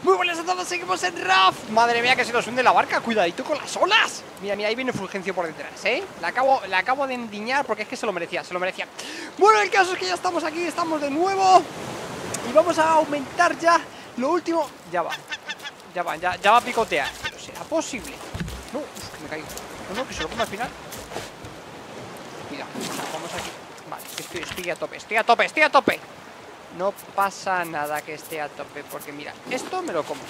Muy buenas a todos, seguimos en RAF. Madre mía, que se nos hunde la barca, cuidadito con las olas. Mira, mira, ahí viene Fulgencio por detrás, La acabo de endiñar porque es que se lo merecía, se lo merecía. Bueno, el caso es que ya estamos aquí, estamos de nuevo. Y vamos a aumentar ya lo último. Ya va a picotear. Pero será posible. No, uf, que me caigo. No, que se lo come al final. Cuidado, vamos aquí. Vale, estoy a tope. No pasa nada que esté a tope, porque mira, esto me lo como.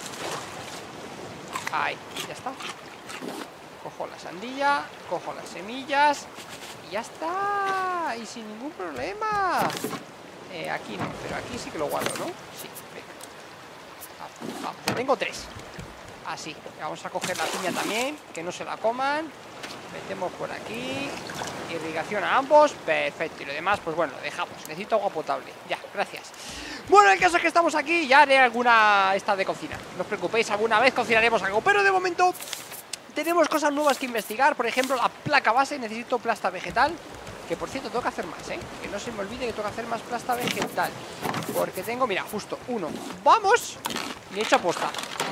Ahí, ya está. Cojo la sandía, cojo las semillas y ya está. Y sin ningún problema. Aquí no, pero aquí sí que lo guardo, ¿no? Sí, venga. Vamos, tengo 3. Así, vamos a coger la piña también, que no se la coman. Metemos por aquí. Irrigación a ambos, perfecto. Y lo demás, pues bueno, lo dejamos. Necesito agua potable, ya, gracias. Bueno, el caso es que estamos aquí. Ya haré alguna esta de cocina. No os preocupéis, alguna vez cocinaremos algo. Pero de momento tenemos cosas nuevas que investigar. Por ejemplo, la placa base, necesito plasta vegetal. Que por cierto, tengo que hacer más, que no se me olvide que tengo que hacer más plasta vegetal. Porque tengo, mira, justo uno. ¡Vamos! Ni hecho aposta.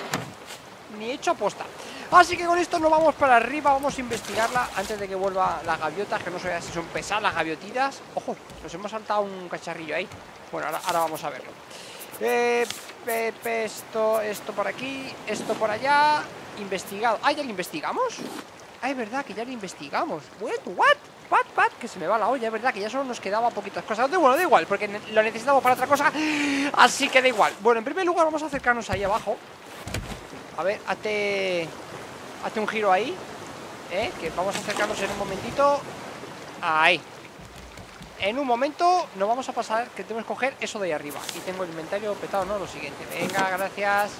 Así que con esto nos vamos para arriba. Vamos a investigarla antes de que vuelva las gaviotas, que no sé si son pesadas las gaviotitas. Ojo, nos hemos saltado un cacharrillo ahí. Bueno, ahora vamos a verlo. Esto por aquí, esto por allá. Investigado. Ah, ¿ya lo investigamos? Ah, es verdad que ya lo investigamos. What? Que se me va la olla, es verdad que ya solo nos quedaba poquitas cosas. Bueno, da igual, porque lo necesitamos para otra cosa. Así que da igual. Bueno, en primer lugar vamos a acercarnos ahí abajo. A ver, hazte un giro ahí, que vamos a acercarnos en un momentito. Ahí. En un momento nos vamos a pasar, que tenemos que coger eso de ahí arriba. Y tengo el inventario petado, ¿no? Lo siguiente. Venga, gracias.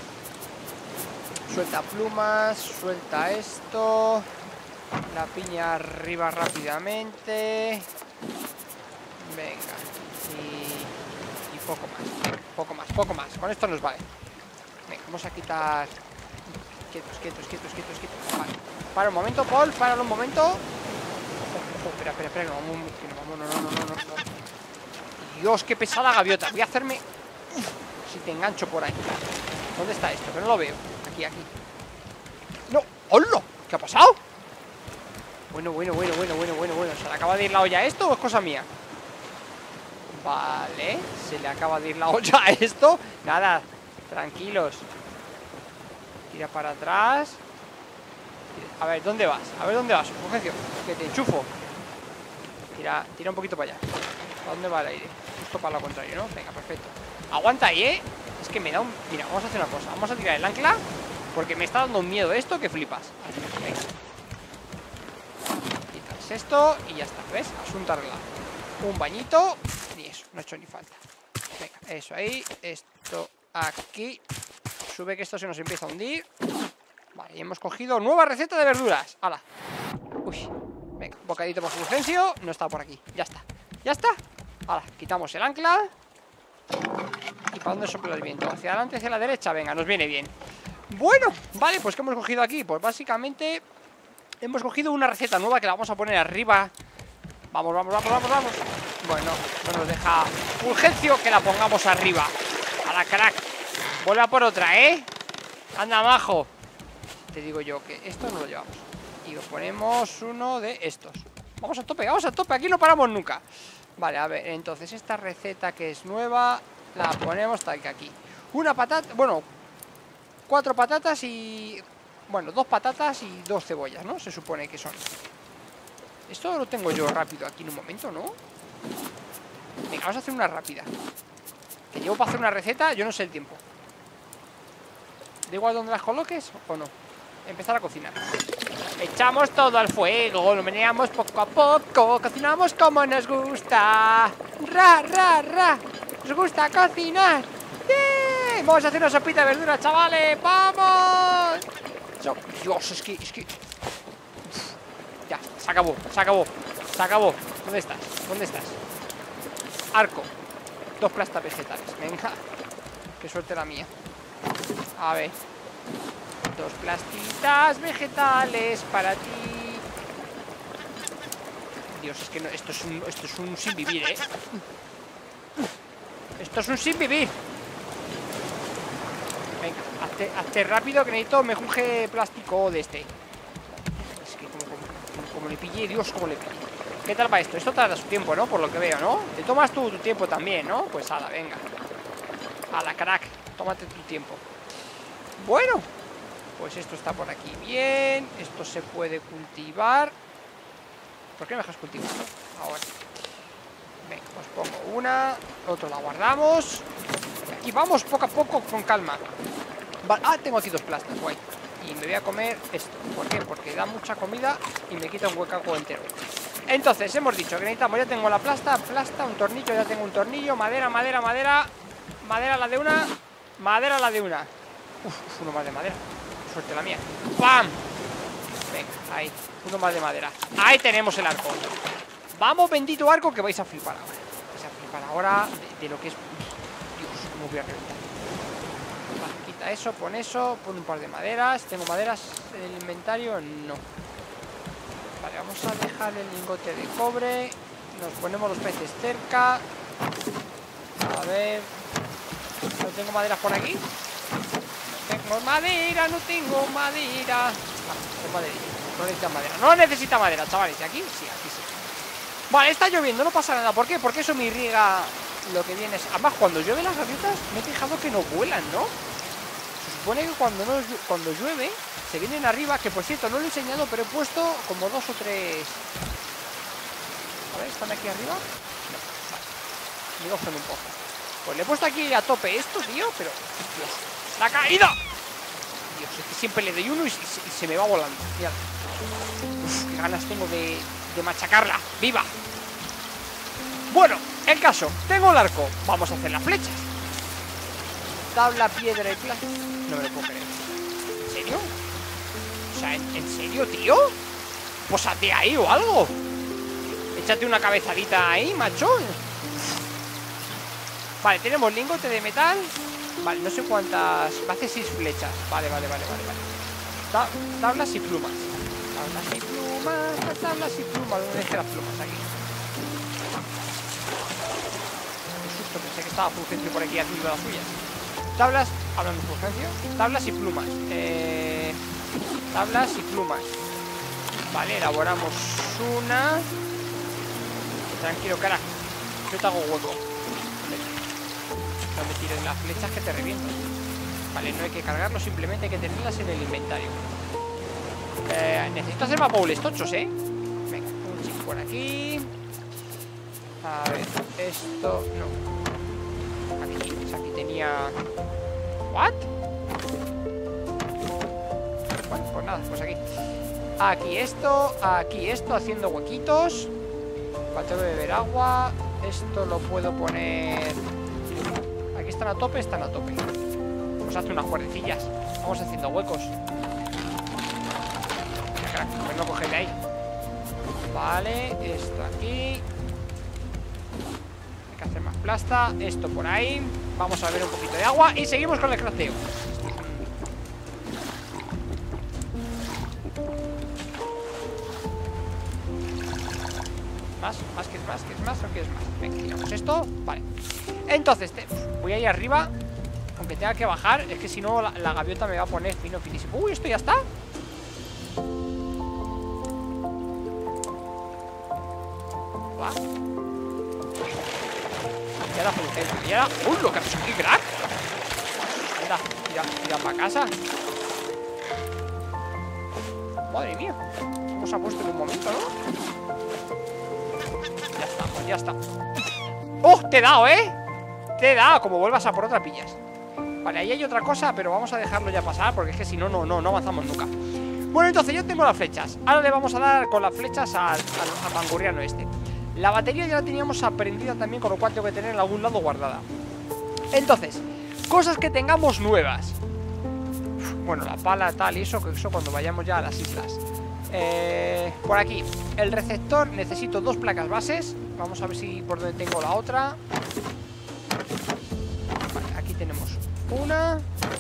Suelta plumas, suelta esto. La piña arriba rápidamente. Venga. Y poco más. Con esto nos vale. Venga, vamos a quitar. Quietos. Vale. Para un momento, Paul, páralo un momento. Espera, que no vamos. Dios, qué pesada gaviota. Voy a hacerme. Si te engancho por ahí. ¿Dónde está esto? Que no lo veo. Aquí. No, ¡hola! ¿Qué ha pasado? Bueno. ¿Se le acaba de ir la olla a esto o es cosa mía? Vale, se le acaba de ir la olla a esto. Nada, tranquilos. Tira para atrás. A ver, ¿dónde vas? Fulgencio, que te enchufo. Tira un poquito para allá. ¿Para dónde va el aire? Justo para lo contrario, ¿no? Venga, perfecto. Aguanta ahí, Es que me da un... Mira, vamos a hacer una cosa. Vamos a tirar el ancla, porque me está dando un miedo esto que flipas. Así, venga. Quitas esto y ya está, ¿ves? Asunto arreglado. Un bañito. Ni eso, no he hecho ni falta. Venga, eso ahí. Esto aquí. Sube que esto se nos empieza a hundir. Vale, y hemos cogido nueva receta de verduras. ¡Hala! Uy, venga, bocadito por Fulgencio. No está por aquí, ya está. Ya está. Ahora, quitamos el ancla. ¿Y para dónde sopla el viento? ¿Hacia adelante, hacia la derecha? Venga, nos viene bien. Bueno, vale, pues ¿qué hemos cogido aquí? Pues básicamente hemos cogido una receta nueva que la vamos a poner arriba. Vamos. Bueno, no nos deja Fulgencio que la pongamos arriba. A la crack. Vuelve a por otra, ¿eh? Anda, majo. Te digo yo que esto no lo llevamos. Y lo ponemos uno de estos. Vamos a tope, aquí no paramos nunca. Vale, a ver, entonces esta receta que es nueva la ponemos tal que aquí. Una patata, bueno, 4 patatas y... Bueno, 2 patatas y 2 cebollas, ¿no? Se supone que son. Esto lo tengo yo rápido aquí en un momento, ¿no? Venga, vamos a hacer una rápida. Que llevo para hacer una receta, yo no sé el tiempo. Da igual donde las coloques o no. Empezar a cocinar. Echamos todo al fuego, lo meneamos poco a poco, cocinamos como nos gusta. Ra. Nos gusta cocinar. ¡Yeah! Vamos a hacer una sopita de verduras, chavales. ¡Vamos! Dios, es que... Uf. Ya, se acabó. ¿Dónde estás? Arco. 2 plastas vegetales. Venga. Qué suerte la mía. A ver. 2 plastitas vegetales para ti. Dios, es que no, esto es un sin vivir, ¿eh? Esto es un sin vivir. hazte rápido, que necesito mejunje plástico de este. Es que como le pillé, Dios, como le pillé. ¿Qué tal va esto? Esto tarda su tiempo, ¿no? Por lo que veo, ¿no? Te tomas tu tiempo también, ¿no? Pues ala, venga. Ala, crack, tómate tu tiempo. Bueno, pues esto está por aquí bien. Esto se puede cultivar. ¿Por qué me dejas cultivar? Ahora. Venga, os pongo una. Otro la guardamos. Y vamos poco a poco con calma. Vale. Ah, tengo aquí 2 plastas, guay. Y me voy a comer esto. ¿Por qué? Porque da mucha comida y me quita un huecaco entero. Entonces, hemos dicho que necesitamos, ya tengo la plasta, un tornillo, ya tengo un tornillo. Madera, madera, madera. Madera la de una. Madera la de una. Uf, uno más de madera. Suerte la mía. ¡Pam! Venga, ahí. Uno más de madera. Ahí tenemos el arco. Vamos, bendito arco, que vais a flipar ahora. Vais a flipar ahora de lo que es. Dios, cómo voy a reventar. Vale, quita eso, pon un par de maderas. ¿Tengo maderas en el inventario? No. Vale, vamos a dejar el lingote de cobre. Nos ponemos los peces cerca. A ver. ¿No tengo maderas por aquí? No tengo madera, no tengo madera. Vale, madera. No necesita madera. No necesita madera, chavales. ¿Y aquí? Sí, aquí sí. Vale, está lloviendo, no pasa nada. ¿Por qué? Porque eso me irriga lo que viene. Además, cuando llueve las gaviotas, me he fijado que no vuelan, ¿no? Se supone que cuando llueve, se vienen arriba. Que por cierto, no lo he enseñado, pero he puesto como 2 o 3. A ver, ¿están aquí arriba? No, vale. Me gozan un poco. Pues le he puesto aquí a tope esto, tío. Pero, Dios, ¡la caída! Dios, es que siempre le doy uno y se me va volando. Mira. Uf, qué ganas tengo de machacarla. ¡Viva! Bueno, el caso, tengo el arco. Vamos a hacer las flechas. Tabla, piedra y plata. No me lo puedo creer. ¿En serio? O sea, ¿en serio, tío? Pósate ahí o algo. Échate una cabezadita ahí, macho. Vale, tenemos lingote de metal. Vale, no sé cuántas. Me hace 6 flechas. Vale. Tablas y plumas. Tablas y plumas. Tablas y plumas. ¿Dónde dejé las plumas? Aquí. Qué susto, pensé que estaba Fulgencio por aquí haciendo las suyas. Tablas. Hablando de Fulgencio. Tablas y plumas. Tablas y plumas. Vale, elaboramos una. Tranquilo, cara. Yo te hago hueco. No me tires las flechas que te reviento. Vale, no hay que cargarlo, simplemente hay que tenerlas en el inventario. Necesito hacer más bowls tochos, ¿eh? Venga, un chip por aquí. A ver, esto... No. Aquí tenía... ¿What? Bueno, pues nada, pues aquí. Aquí esto, haciendo huequitos. Tengo que beber agua. Esto lo puedo poner... Aquí están a tope, Vamos a hacer unas cuerdecillas. Vamos haciendo huecos. Mira, crack, pues no cogerle ahí. Vale, esto aquí. Hay que hacer más plasta. Esto por ahí. Vamos a beber un poquito de agua y seguimos con el crafteo. Más, ¿quieres más o quieres más? Venga, tiramos esto, vale. Entonces, voy ahí arriba. Aunque tenga que bajar, es que si no la gaviota me va a poner finísimo. Uy, esto ya está. Va. Y ahora Fulgencio. Y ahora... ¡Uy, lo que ha hecho aquí, crack! Anda, tira para casa. Madre mía. ¿Cómo se ha puesto en un momento, no? Ya está. ¡Oh! Te he dado, ¿eh? Te he dado. Como vuelvas a por otra pillas. Vale, ahí hay otra cosa, pero vamos a dejarlo ya pasar, porque es que si no, no avanzamos nunca. Bueno, entonces yo tengo las flechas. Ahora le vamos a dar con las flechas al mangurriano este. La batería ya la teníamos aprendida también, con lo cual tengo que tener en algún lado guardada. Entonces, cosas que tengamos nuevas. Bueno, la pala tal y eso, que eso cuando vayamos ya a las islas. Por aquí, el receptor, necesito 2 placas bases. Vamos a ver si por donde tengo la otra. Vale, aquí tenemos una.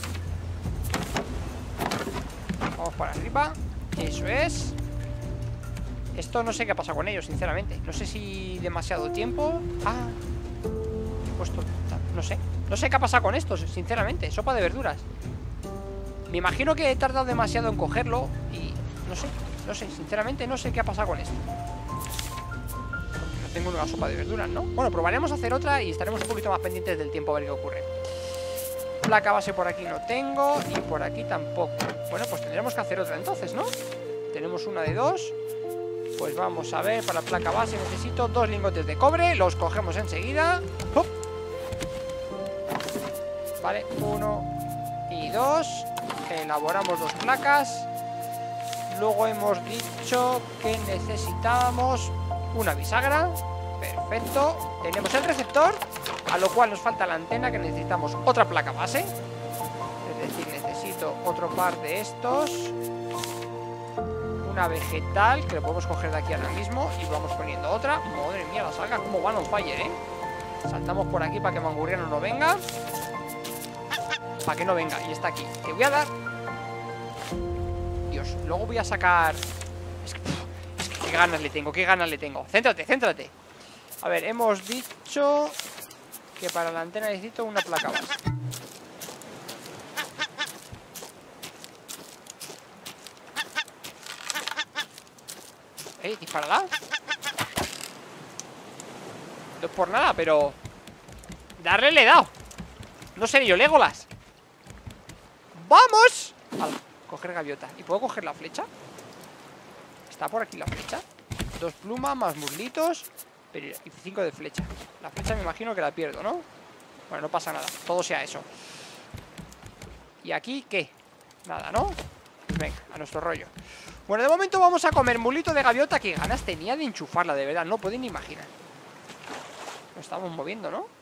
Vamos por arriba. Eso es. Esto no sé qué ha pasado con ellos, sinceramente. No sé si demasiado tiempo. Ah, he puesto... No sé qué ha pasado con estos, sinceramente. Sopa de verduras. Me imagino que he tardado demasiado en cogerlo y no sé, sinceramente no sé qué ha pasado con esto. No tengo una sopa de verduras, ¿no? Bueno, probaremos a hacer otra y estaremos un poquito más pendientes del tiempo a ver qué ocurre. Placa base por aquí no tengo y por aquí tampoco. Bueno, pues tendremos que hacer otra entonces, ¿no? Tenemos una de 2. Pues vamos a ver, para la placa base necesito 2 lingotes de cobre. Los cogemos enseguida. ¡Hop! Vale, 1 y 2. Elaboramos 2 placas. Luego hemos dicho que necesitábamos una bisagra. Perfecto. Tenemos el receptor, a lo cual nos falta la antena, que necesitamos otra placa base. Es decir, necesito otro par de estos. Una vegetal, que lo podemos coger de aquí ahora mismo. Y vamos poniendo otra. Madre mía, las algas como van on fire, ¿eh? Saltamos por aquí para que Mangurriano no venga. Para que no venga, y está aquí. Te voy a dar. Dios, luego voy a sacar. Es que qué ganas le tengo, qué ganas le tengo. Céntrate, céntrate. A ver, hemos dicho que para la antena necesito una placa base. Dispárala. No es por nada, pero darle le he dado. No seré yo, Legolas. ¡Vamos! Vale, coger gaviota. ¿Y puedo coger la flecha? ¿Está por aquí la flecha? 2 plumas más muslitos. Pero, y 5 de flecha. La flecha me imagino que la pierdo, ¿no? Bueno, no pasa nada, todo sea eso. ¿Y aquí qué? Nada, ¿no? Pues venga, a nuestro rollo. Bueno, de momento vamos a comer mulito de gaviota. Qué ganas tenía de enchufarla, de verdad. No podéis ni imaginar. Lo estamos moviendo, ¿no?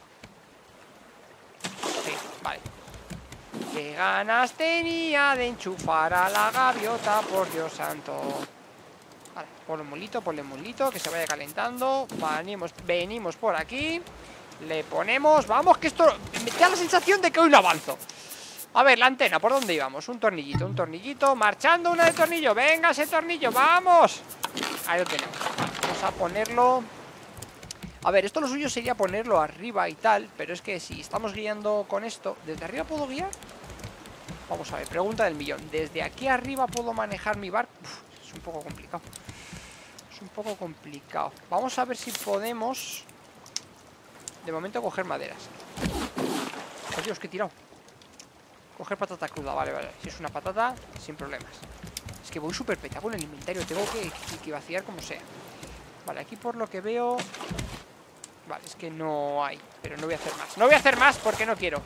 Sí, vale. Qué ganas tenía de enchufar a la gaviota, por Dios santo. Vale, ponle mulito, que se vaya calentando. Venimos por aquí. Le ponemos, vamos, que esto me da la sensación de que hoy no avanzo. A ver, la antena, ¿por dónde íbamos? Un tornillito, marchando, una de tornillo. Venga, ese tornillo, vamos. Ahí lo tenemos. Vamos a ponerlo. A ver, esto lo suyo sería ponerlo arriba y tal, pero es que si estamos guiando con esto, ¿desde arriba puedo guiar? Vamos a ver, pregunta del millón. ¿Desde aquí arriba puedo manejar mi barco? Uf, es un poco complicado. Es un poco complicado. Vamos a ver si podemos, de momento, coger maderas. ¡Oh, Dios, que he tirado! Coger patata cruda, vale. Si es una patata, sin problemas. Es que voy súper petado con el inventario. Tengo que vaciar como sea. Vale, aquí por lo que veo. Vale, es que no hay. Pero no voy a hacer más. No voy a hacer más porque no quiero.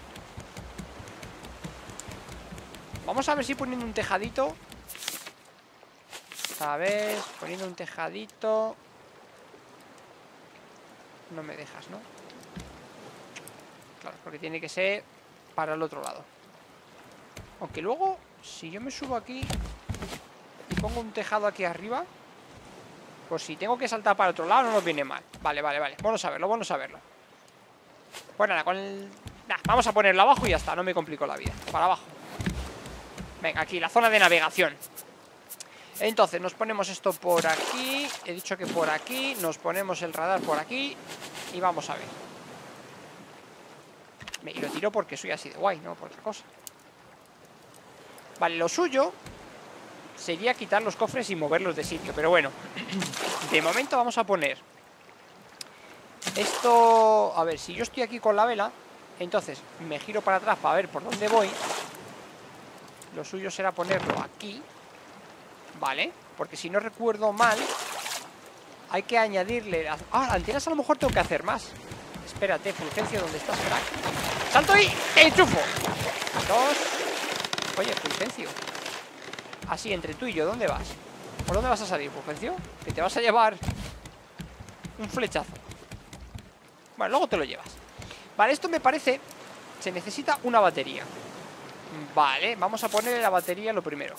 Vamos a ver si poniendo un tejadito. A ver, poniendo un tejadito. No me dejas, ¿no? Claro, porque tiene que ser para el otro lado. Aunque luego, si yo me subo aquí y pongo un tejado aquí arriba, pues si tengo que saltar para el otro lado no nos viene mal. Vale. Bueno saberlo. Pues nada, vamos a ponerlo abajo y ya está. No me complico la vida. Para abajo. Venga, aquí, la zona de navegación. Entonces, nos ponemos esto por aquí. He dicho que por aquí. Nos ponemos el radar por aquí. Y vamos a ver. Y lo tiro porque soy así de guay, no por otra cosa. Vale, lo suyo sería quitar los cofres y moverlos de sitio. Pero bueno, de momento vamos a poner esto. A ver, si yo estoy aquí con la vela, entonces me giro para atrás para ver por dónde voy. Lo suyo será ponerlo aquí. Vale, porque si no recuerdo mal, hay que añadirle antenas a lo mejor tengo que hacer más. Espérate, Fulgencio, ¿dónde estás, crack? ¡Salto y te enchufo! 2. Oye, Fulgencio, así entre tú y yo, ¿dónde vas? ¿Por dónde vas a salir, Fulgencio? Que te vas a llevar un flechazo. Bueno, luego te lo llevas. Vale, esto me parece. Se necesita una batería. Vale, vamos a ponerle la batería lo primero.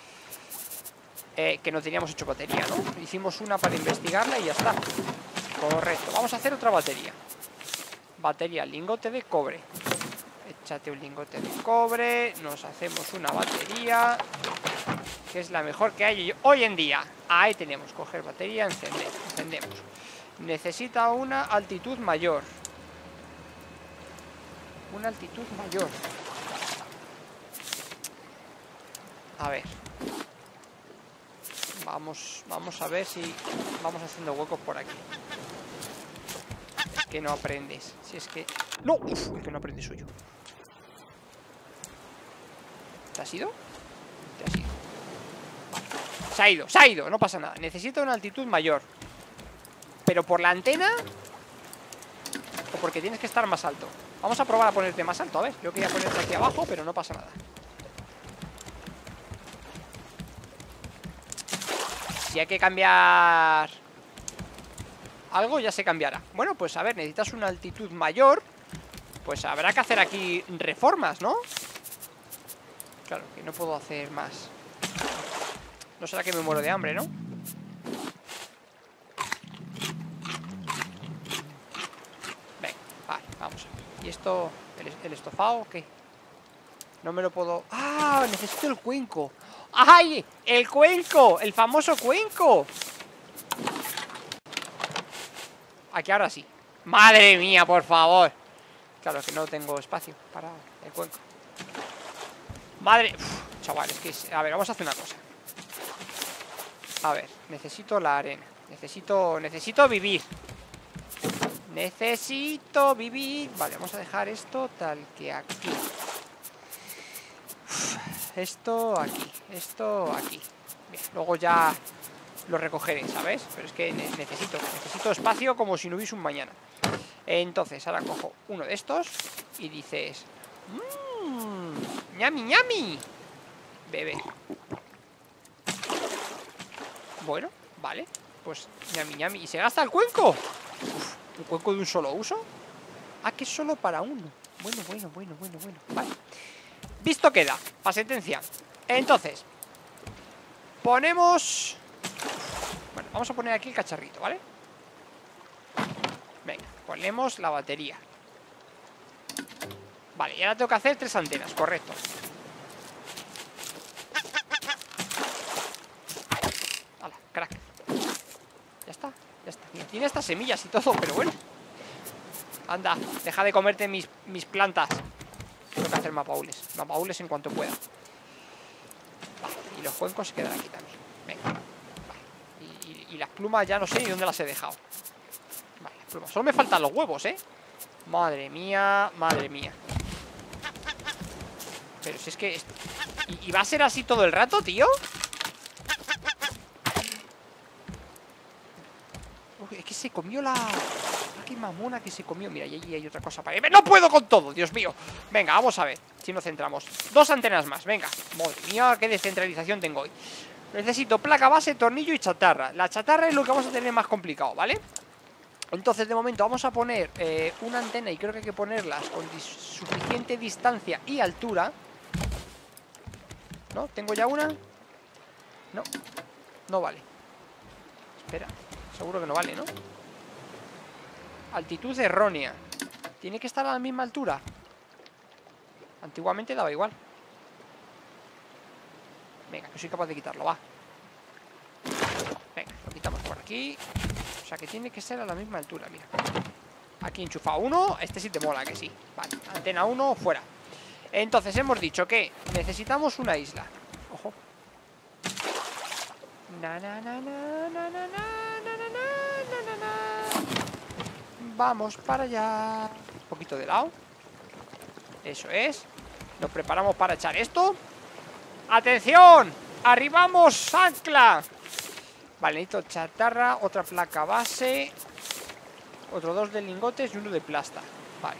Que no teníamos hecho batería, ¿no? Hicimos una para investigarla y ya está. Correcto, vamos a hacer otra batería. Batería, lingote de cobre. Échate un lingote de cobre. Nos hacemos una batería, que es la mejor que hay hoy en día. Ahí tenemos, coger batería, encendemos. Necesita una altitud mayor. Una altitud mayor. A ver. Vamos a ver si vamos haciendo huecos por aquí. Es que no aprendes. Si es que... ¡No! Uf, es que no aprendes suyo. ¿Te has ido? Te has ido. Vale. Se ha ido, no pasa nada. Necesita una altitud mayor. Pero por la antena o porque tienes que estar más alto. Vamos a probar a ponerte más alto, a ver. Yo quería ponerte aquí abajo, pero no pasa nada. Si hay que cambiar algo, ya se cambiará. Bueno, pues a ver, necesitas una altitud mayor. Pues habrá que hacer aquí reformas, ¿no? Claro, que no puedo hacer más. No será que me muero de hambre, ¿no? Venga, vale, vamos a ver. ¿Y esto, el estofado, qué? No me lo puedo... ¡Ah! Necesito el cuenco. ¡Ay! ¡El cuenco! ¡El famoso cuenco! Aquí ahora sí. ¡Madre mía, por favor! Claro, que no tengo espacio para el cuenco. ¡Madre! Uf, chaval, es que... A ver, vamos a hacer una cosa. A ver, necesito la arena. Necesito vivir. Necesito vivir. Vale, vamos a dejar esto tal que aquí. Esto aquí. Esto aquí. Bien, luego ya lo recogeré, ¿sabes? Pero es que necesito espacio como si no hubiese un mañana. Entonces, ahora cojo uno de estos y dices... ¡Ñami, ñami! Bebé. Bueno, vale. Pues ñami, ñami. ¿Y se gasta el cuenco? Uf, ¿un cuenco de un solo uso? Ah, que es solo para uno. Bueno. Vale. Visto queda, para sentencia. Entonces, ponemos... Bueno, vamos a poner aquí el cacharrito, ¿vale? Venga, ponemos la batería. Vale, y ahora tengo que hacer 3 antenas, correcto. Hala, crack. Ya está. Mira, tiene estas semillas y todo, pero bueno. Anda, deja de comerte mis plantas. Tengo que hacer mapaules en cuanto pueda. Vale, y los cuencos se quedan aquí también. Venga, vale. Y las plumas ya no sé ni dónde las he dejado. Vale, las plumas. Solo me faltan los huevos, ¿eh? Madre mía. Pero si es que... ¿Y va a ser así todo el rato, tío? Uy, es que se comió la... Qué mamona que se comió. Mira, y allí hay otra cosa para... ¡No puedo con todo! ¡Dios mío! Venga, vamos a ver si nos centramos. 2 antenas más, venga. Madre mía, qué descentralización tengo hoy. Necesito placa base, tornillo y chatarra. La chatarra es lo que vamos a tener más complicado, ¿vale? Entonces, de momento, vamos a poner una antena. Y creo que hay que ponerlas con suficiente distancia y altura. ¿No? ¿Tengo ya una? No, no vale. Espera, seguro que no vale, ¿no? Altitud errónea. ¿Tiene que estar a la misma altura? Antiguamente daba igual. Venga, que soy capaz de quitarlo, va. Venga, lo quitamos por aquí. O sea que tiene que ser a la misma altura, mira. Aquí enchufa uno. Este sí te mola, que sí. Vale, antena 1, fuera. Entonces hemos dicho que necesitamos una isla. Ojo. Vamos para allá. Un poquito de lado. Eso es. Nos preparamos para echar esto. ¡Atención! ¡Arribamos, ancla! Vale, necesito chatarra, otra placa base, otros 2 de lingotes y uno de plasta. Vale.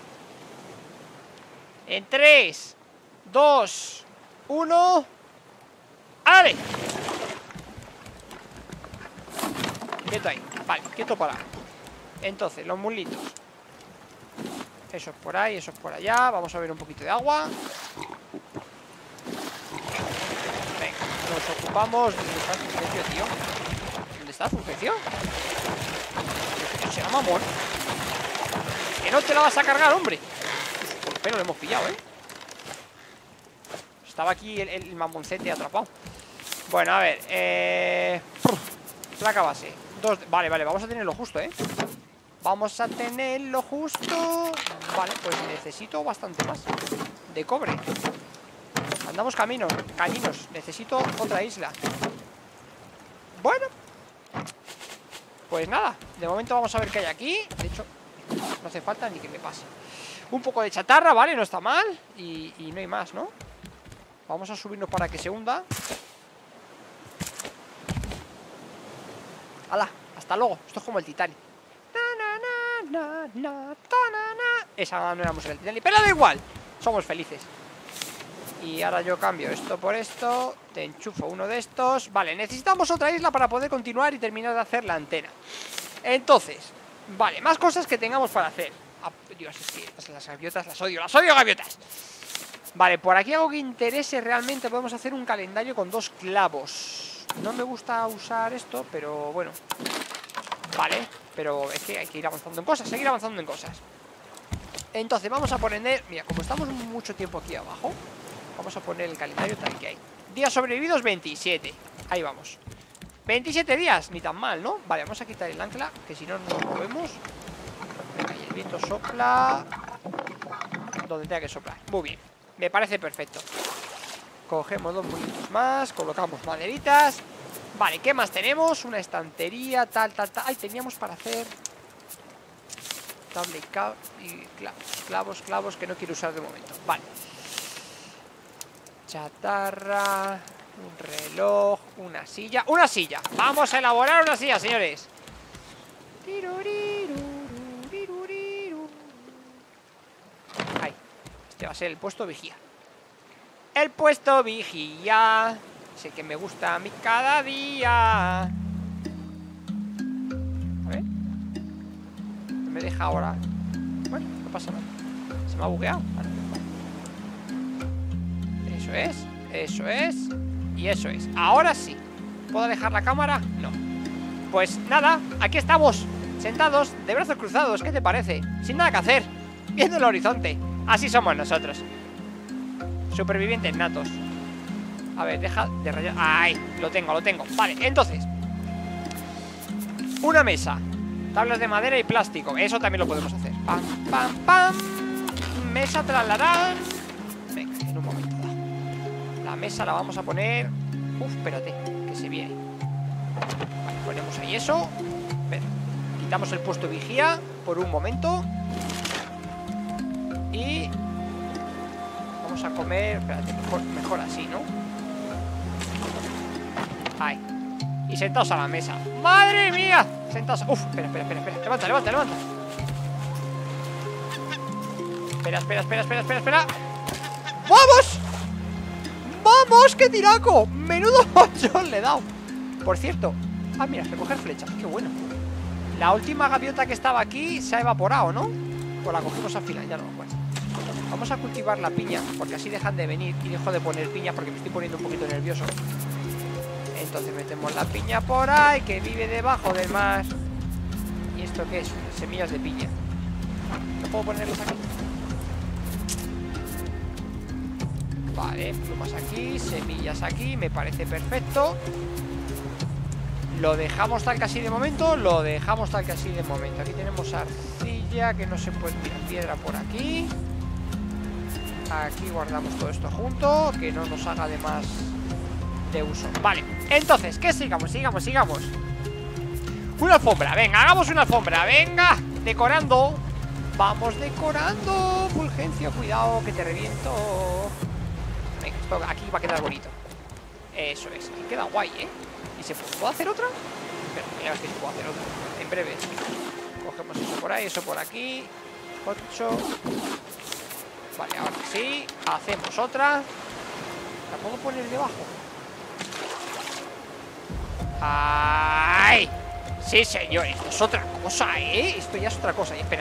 En 3, 2, 1. ¡Ale! Quieto ahí. Vale, quieto para. Entonces, los mulitos. Eso es por ahí, eso es por allá. Vamos a ver un poquito de agua. Venga, nos ocupamos. ¿Dónde está el Fulgencio, tío? ¿Dónde está el Fulgencio? Será mamón. Que no te la vas a cargar, hombre. Por el pelo lo hemos pillado, ¿eh? Estaba aquí el mamoncete atrapado. Bueno, a ver. Placa base. Vale, vamos a tenerlo justo, ¿eh? Vamos a tenerlo justo. Vale, pues necesito bastante más de cobre. Andamos caminos. Necesito otra isla. Bueno, pues nada, de momento vamos a ver qué hay aquí. De hecho, no hace falta ni que me pase. Un poco de chatarra, vale, no está mal. Y no hay más, ¿no? Vamos a subirnos para que se hunda. ¡Hala! Hasta luego, esto es como el Titanic. Esa no era música del Titanic, pero da igual, somos felices. Y ahora yo cambio esto por esto. Te enchufo uno de estos. Vale, necesitamos otra isla para poder continuar y terminar de hacer la antena. Entonces, vale, más cosas que tengamos para hacer. Dios, es que las gaviotas las odio gaviotas. Vale, por aquí algo que interese realmente. Podemos hacer un calendario con 2 clavos. No me gusta usar esto, pero bueno. Vale, pero es que hay que ir avanzando en cosas. Seguir avanzando en cosas. Entonces vamos a poner, mira, como estamos mucho tiempo aquí abajo, vamos a poner el calendario tal que hay. Días sobrevividos 27. Ahí vamos. 27 días, ni tan mal, ¿no? Vale, vamos a quitar el ancla, que si no nos movemos. Venga, y el viento sopla donde tenga que soplar. Muy bien, me parece perfecto. Cogemos 2 muñecos más, colocamos maderitas. Vale, ¿qué más tenemos? Una estantería, tal. Ay, teníamos para hacer tablet y clavos que no quiero usar de momento. Vale. Chatarra, un reloj, una silla. ¡Una silla! Vamos a elaborar una silla, señores. Ahí. Este va a ser el puesto vigía. El puesto vigía. Sé que me gusta a mí cada día. A ver. No me deja ahora. Bueno, no pasa nada. Se me ha bugueado. Vale. Eso es. Y eso es. Ahora sí. ¿Puedo dejar la cámara? No. Pues nada, aquí estamos, sentados, de brazos cruzados. ¿Qué te parece? Sin nada que hacer, viendo el horizonte. Así somos nosotros. Supervivientes natos. A ver, deja de rayar. ¡Ay! Lo tengo. Vale, entonces, una mesa, tablas de madera y plástico. Eso también lo podemos hacer. Pam, pam, pam. Mesa tralarán. Venga, en un momento dado. La mesa la vamos a poner. Uf, espérate, que se viene. Ponemos ahí eso. Espera. Quitamos el puesto vigía por un momento. Y vamos a comer. Espérate, mejor así, ¿no? Ahí. Y sentados a la mesa. ¡Madre mía! Sentados. Uf, espera. Levanta. Espera. ¡Vamos! ¡Vamos! ¡Qué tiraco! ¡Menudo mochón le he dado! Por cierto. Ah, mira, recoger flechas. ¡Qué bueno! La última gaviota que estaba aquí se ha evaporado, ¿no? Pues la cogimos al final, ya no lo cuento. Vamos a cultivar la piña, porque así dejan de venir. Y dejo de poner piña porque me estoy poniendo un poquito nervioso. Entonces metemos la piña por ahí, que vive debajo del mar. ¿Y esto qué es? Semillas de piña. ¿No puedo ponerlas aquí? Vale, plumas aquí, semillas aquí. Me parece perfecto. Lo dejamos tal que así de momento. Aquí tenemos arcilla, que no se puede tirar piedra por aquí. Aquí guardamos todo esto junto, que no nos haga de más de uso. Vale, entonces, ¿qué sigamos? Una alfombra, venga, hagamos una alfombra. Venga, decorando. Vamos decorando. Fulgencio, cuidado que te reviento. Venga, esto aquí va a quedar bonito. Eso es, ahí queda guay, ¿eh? ¿Y se puede hacer otra? Espera, ya ves que se puede hacer otra. En breve. Cogemos eso por ahí, eso por aquí. 8. Vale, ahora sí. Hacemos otra. ¿La puedo poner debajo? ¡Ay! Sí, señor, esto es otra cosa, ¿eh? Esto ya es otra cosa. Espera.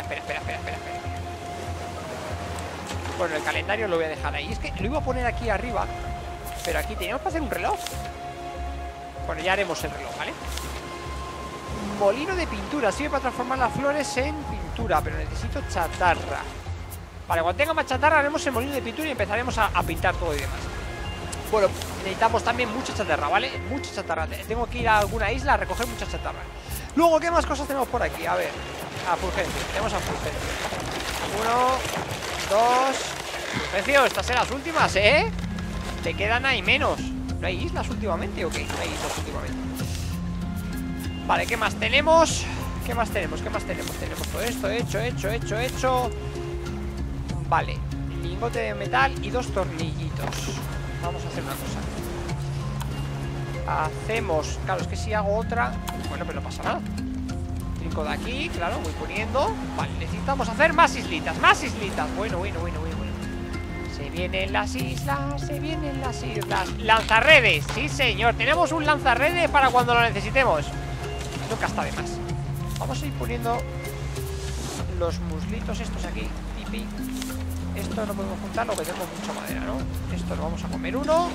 Bueno, el calendario lo voy a dejar ahí. Es que lo iba a poner aquí arriba, pero aquí teníamos que hacer un reloj. Bueno, ya haremos el reloj, ¿vale? Molino de pintura. Sirve para transformar las flores en pintura, pero necesito chatarra. Vale, cuando tenga más chatarra haremos el molino de pintura y empezaremos a pintar todo y demás. Bueno, necesitamos también mucha chatarra, ¿vale? Mucha chatarra. Tengo que ir a alguna isla a recoger mucha chatarra. Luego, ¿qué más cosas tenemos por aquí? A ver. A Fulgencio. Tenemos a Fulgencio. 1, 2. Fulgencio, estas son las últimas, ¿eh? te quedan ahí menos. ¿No hay islas últimamente o qué? No hay islas últimamente. Vale, ¿qué más tenemos? ¿Qué más tenemos? ¿Qué más tenemos? Tenemos todo esto hecho. Vale, lingote de metal y 2 tornillitos. Vamos a hacer una cosa. Hacemos... Claro, es que si hago otra... Bueno, pero no pasa nada. Trinco de aquí, claro, voy poniendo. Vale, necesitamos hacer más islitas. Más islitas. Bueno. Se vienen las islas, se vienen las islas. Lanzarredes, sí señor. Tenemos un lanzarredes para cuando lo necesitemos. Nunca está de más. Vamos a ir poniendo los muslitos estos aquí. Pipi. Esto no podemos juntarlo porque tenemos mucha madera, ¿no? Esto lo vamos a comer uno.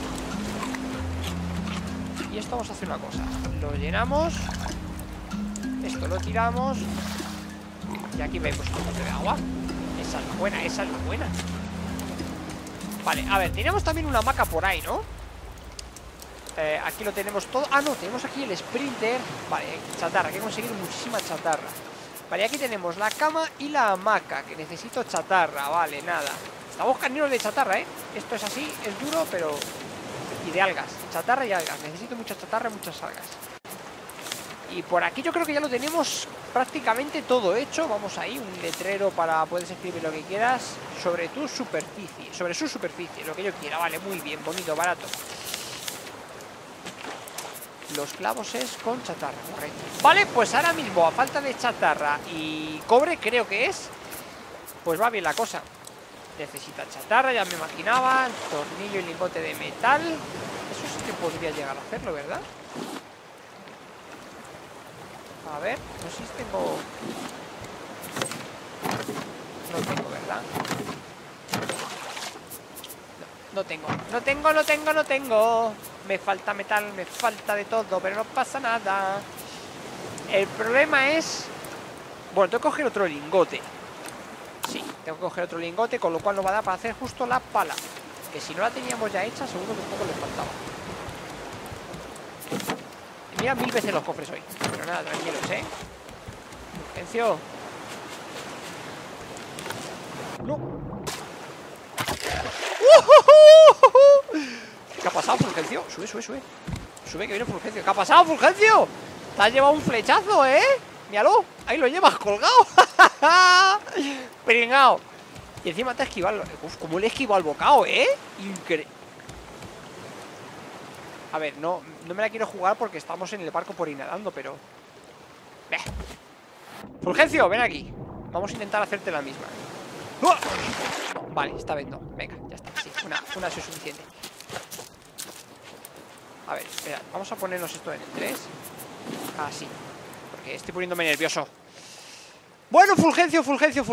Y esto vamos a hacer una cosa. Lo llenamos. Esto lo tiramos. Y aquí vemos un poco de agua. Esa es la buena, esa es la buena. Vale, a ver, tenemos también una hamaca por ahí, ¿no? Aquí lo tenemos todo. Ah, no, tenemos aquí el sprinter. Vale, chatarra, hay que conseguir muchísima chatarra. Vale, aquí tenemos la cama y la hamaca, que necesito chatarra. Vale, nada. Estamos carneros de chatarra, ¿eh? Esto es así, es duro, pero... Y de algas, chatarra y algas. Necesito mucha chatarra y muchas algas. Y por aquí yo creo que ya lo tenemos prácticamente todo hecho. Vamos ahí, un letrero para... Puedes escribir lo que quieras sobre tu superficie. Sobre su superficie, lo que yo quiera. Vale, muy bien, bonito, barato. Los clavos es con chatarra, correcto. Vale, pues ahora mismo, a falta de chatarra y cobre, creo que es, pues va bien la cosa. Necesita chatarra, ya me imaginaba. Tornillo y lingote de metal. Eso sí que podría llegar a hacerlo, ¿verdad? A ver, no sé si tengo... No tengo, ¿verdad? No tengo. Me falta metal, me falta de todo, pero no pasa nada. El problema es... Bueno, tengo que coger otro lingote. Sí, tengo que coger otro lingote, con lo cual no va a dar para hacer justo la pala. Que si no la teníamos ya hecha, seguro que un poco le faltaba. Mira 1000 veces los cofres hoy. Pero nada, tranquilos, ¿eh? Fulgencio. No. ¿Qué ha pasado, Fulgencio? Sube. Sube, que viene Fulgencio. ¿Qué ha pasado, Fulgencio? Te has llevado un flechazo, ¿eh? Míralo, ahí lo llevas colgado. Pringao. Y encima te ha esquivado. Uf, cómo le he esquivado al bocado, ¿eh? Increíble. A ver, no me la quiero jugar porque estamos en el barco por ir nadando, pero... Fulgencio, ven aquí. Vamos a intentar hacerte la misma. No, vale, esta vez no. Venga, ya está, sí, una es suficiente. A ver, espera, vamos a ponernos esto en el 3. Así, porque estoy poniéndome nervioso. Bueno, Fulgencio.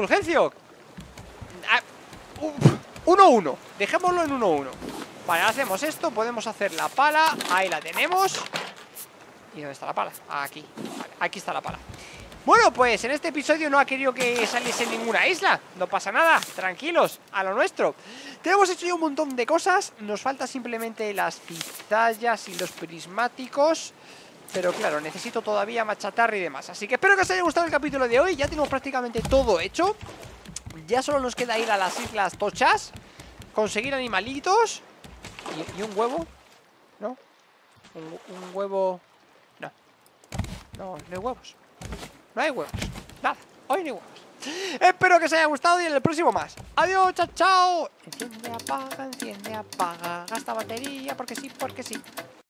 1-1, dejémoslo en 1-1. Vale, hacemos esto, podemos hacer la pala. Ahí la tenemos. ¿Y dónde está la pala? Aquí, vale, aquí está la pala. Bueno, pues en este episodio no ha querido que saliese ninguna isla. No pasa nada, tranquilos, a lo nuestro. Tenemos hecho ya un montón de cosas. Nos falta simplemente las cizallas y los prismáticos. Pero claro, necesito todavía más chatarra y demás. Así que espero que os haya gustado el capítulo de hoy. Ya tenemos prácticamente todo hecho. Ya solo nos queda ir a las islas tochas, conseguir animalitos. ¿Y un huevo? ¿No? Un huevo... No hay huevos. No hay huevos. Nada, hoy no hay huevos. Espero que os haya gustado y en el próximo más. Adiós, chao. Enciende, apaga, gasta batería porque sí.